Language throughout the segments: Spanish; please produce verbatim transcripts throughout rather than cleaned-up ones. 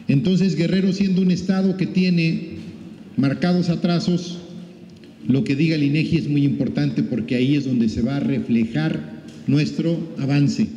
Entonces, Guerrero, siendo un estado que tiene marcados atrasos, lo que diga el INEGI es muy importante porque ahí es donde se va a reflejar nuestro avance.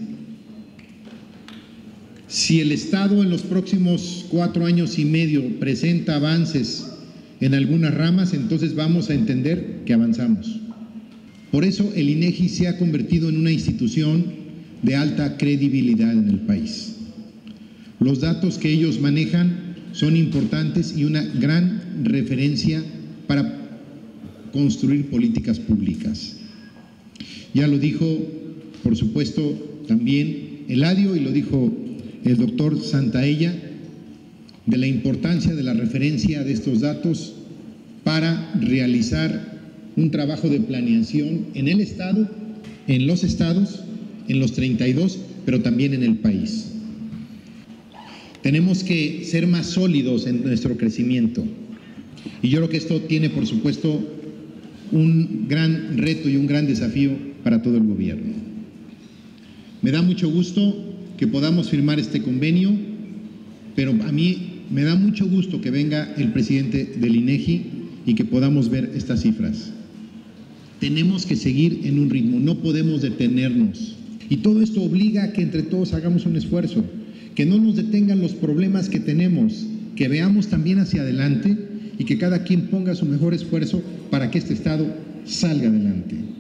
Si el Estado en los próximos cuatro años y medio presenta avances en algunas ramas, entonces vamos a entender que avanzamos. Por eso el INEGI se ha convertido en una institución de alta credibilidad en el país. Los datos que ellos manejan son importantes y una gran referencia para construir políticas públicas. Ya lo dijo, por supuesto, también Eladio y lo dijo el doctor Santaella, de la importancia de la referencia de estos datos para realizar un trabajo de planeación en el Estado, en los estados, en los treinta y dos, pero también en el país. Tenemos que ser más sólidos en nuestro crecimiento. Y yo creo que esto tiene, por supuesto, un gran reto y un gran desafío para todo el gobierno. Me da mucho gusto que podamos firmar este convenio, pero a mí me da mucho gusto que venga el presidente del INEGI y que podamos ver estas cifras. Tenemos que seguir en un ritmo, no podemos detenernos. Y todo esto obliga a que entre todos hagamos un esfuerzo, que no nos detengan los problemas que tenemos, que veamos también hacia adelante y que cada quien ponga su mejor esfuerzo para que este Estado salga adelante.